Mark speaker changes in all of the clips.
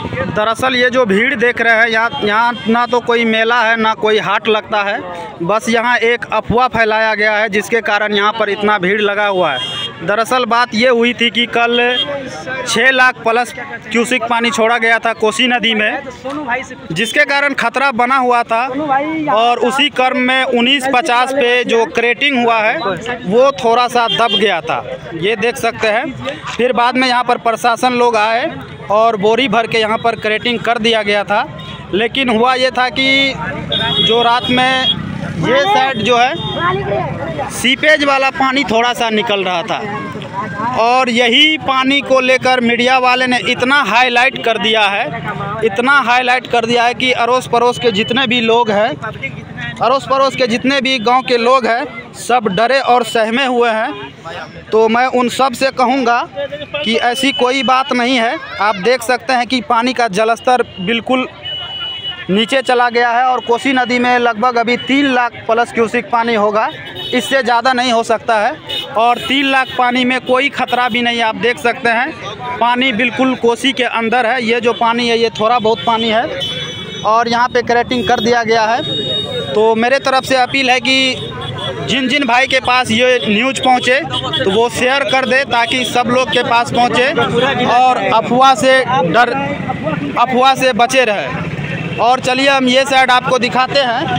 Speaker 1: दरअसल ये जो भीड़ देख रहे हैं यहाँ ना तो कोई मेला है ना कोई हाट लगता है, बस यहाँ एक अफवाह फैलाया गया है जिसके कारण यहाँ पर इतना भीड़ लगा हुआ है। दरअसल बात ये हुई थी कि कल 6 लाख प्लस क्यूसिक पानी छोड़ा गया था कोसी नदी में, जिसके कारण खतरा बना हुआ था और उसी क्रम में 1950 पे जो क्रेटिंग हुआ है वो थोड़ा सा दब गया था, ये देख सकते हैं। फिर बाद में यहाँ पर प्रशासन लोग आए और बोरी भर के यहाँ पर क्रेटिंग कर दिया गया था। लेकिन हुआ ये था कि जो रात में ये साइड जो है सीपेज वाला पानी थोड़ा सा निकल रहा था और यही पानी को लेकर मीडिया वाले ने इतना हाईलाइट कर दिया है कि अड़ोस पड़ोस के जितने भी लोग हैं, अड़ोस पड़ोस के जितने भी गांव के लोग हैं सब डरे और सहमे हुए हैं। तो मैं उन सब से कहूँगा कि ऐसी कोई बात नहीं है। आप देख सकते हैं कि पानी का जलस्तर बिल्कुल नीचे चला गया है और कोसी नदी में लगभग अभी 3 लाख प्लस क्यूसिक पानी होगा, इससे ज़्यादा नहीं हो सकता है। और 3 लाख पानी में कोई ख़तरा भी नहीं है। आप देख सकते हैं पानी बिल्कुल कोसी के अंदर है। ये जो पानी है ये थोड़ा बहुत पानी है और यहाँ पे क्रेटिंग कर दिया गया है। तो मेरे तरफ से अपील है कि जिन जिन भाई के पास ये न्यूज़ पहुँचे तो वो शेयर कर दे ताकि सब लोग के पास पहुँचे और अफवाह से बचे रहे। और चलिए हम ये साइड आपको दिखाते हैं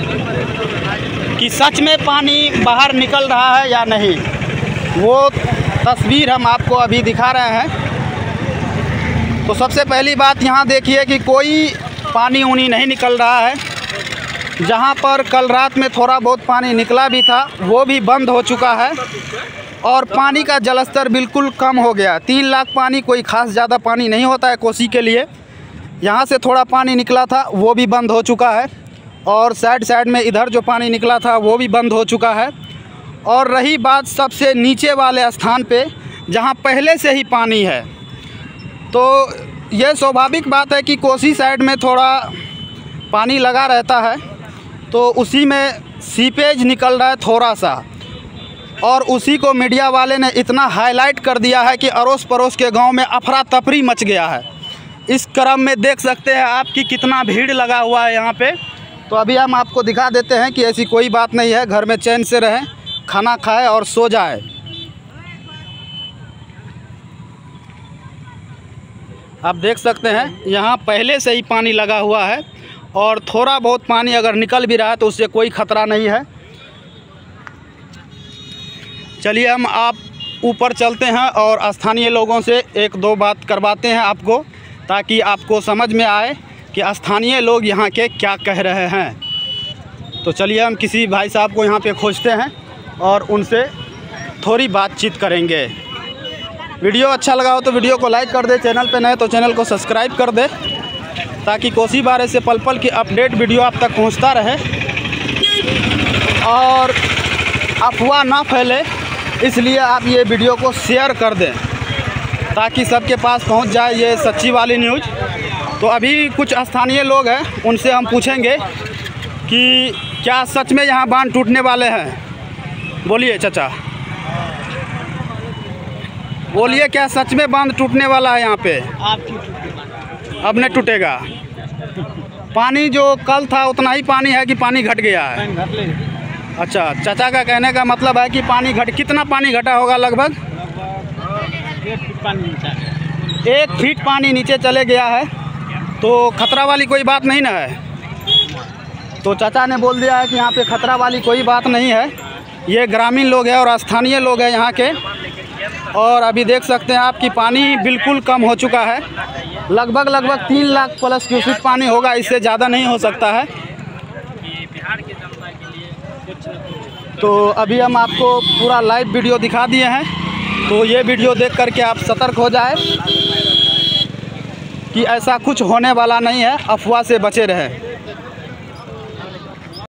Speaker 1: कि सच में पानी बाहर निकल रहा है या नहीं, वो तस्वीर हम आपको अभी दिखा रहे हैं। तो सबसे पहली बात यहाँ देखिए कि कोई पानी उनी नहीं निकल रहा है। जहाँ पर कल रात में थोड़ा बहुत पानी निकला भी था वो भी बंद हो चुका है और पानी का जलस्तर बिल्कुल कम हो गया। 3 लाख पानी कोई ख़ास ज़्यादा पानी नहीं होता है कोसी के लिए। यहाँ से थोड़ा पानी निकला था वो भी बंद हो चुका है और साइड में इधर जो पानी निकला था वो भी बंद हो चुका है। और रही बात सबसे नीचे वाले स्थान पे जहाँ पहले से ही पानी है, तो ये स्वाभाविक बात है कि कोसी साइड में थोड़ा पानी लगा रहता है तो उसी में सीपेज निकल रहा है थोड़ा सा, और उसी को मीडिया वाले ने इतना हाईलाइट कर दिया है कि अड़ोस पड़ोस के गाँव में अफरा तफरी मच गया है। इस क्रम में देख सकते हैं आप कि कितना भीड़ लगा हुआ है यहाँ पे। तो अभी हम आपको दिखा देते हैं कि ऐसी कोई बात नहीं है, घर में चैन से रहें, खाना खाएं और सो जाएं। आप देख सकते हैं यहाँ पहले से ही पानी लगा हुआ है और थोड़ा बहुत पानी अगर निकल भी रहा है तो उससे कोई ख़तरा नहीं है। चलिए हम आप ऊपर चलते हैं और स्थानीय लोगों से 1-2 बात करवाते हैं आपको, ताकि आपको समझ में आए कि स्थानीय लोग यहाँ के क्या कह रहे हैं। तो चलिए हम किसी भाई साहब को यहाँ पे खोजते हैं और उनसे थोड़ी बातचीत करेंगे। वीडियो अच्छा लगा हो तो वीडियो को लाइक कर दे, चैनल पे नए तो चैनल को सब्सक्राइब कर दे ताकि कोसी बारे से पल पल की अपडेट वीडियो आप तक पहुँचता रहे और अफवाह ना फैले, इसलिए आप ये वीडियो को शेयर कर दें ताकि सबके पास पहुंच जाए ये सच्ची वाली न्यूज़। तो अभी कुछ स्थानीय लोग हैं उनसे हम पूछेंगे कि क्या सच में यहाँ बांध टूटने वाले हैं। बोलिए चाचा, बोलिए क्या सच में बांध टूटने वाला है यहाँ पे? अब नहीं टूटेगा। पानी जो कल था उतना ही पानी है कि पानी घट गया है? अच्छा, चाचा का कहने का मतलब है कि पानी कितना पानी घटा होगा? लगभग 1 फीट पानी नीचे चले गया है। तो खतरा वाली कोई बात नहीं ना है। तो चाचा ने बोल दिया है कि यहाँ पे खतरा वाली कोई बात नहीं है। ये ग्रामीण लोग हैं और स्थानीय लोग हैं यहाँ के। और अभी देख सकते हैं आप कि पानी बिल्कुल कम हो चुका है, लगभग 3 लाख प्लस क्यूसिक पानी होगा, इससे ज़्यादा नहीं हो सकता है। तो अभी हम आपको पूरा लाइव वीडियो दिखा दिए हैं। तो ये वीडियो देख करके आप सतर्क हो जाए कि ऐसा कुछ होने वाला नहीं है, अफवाह से बचे रहें।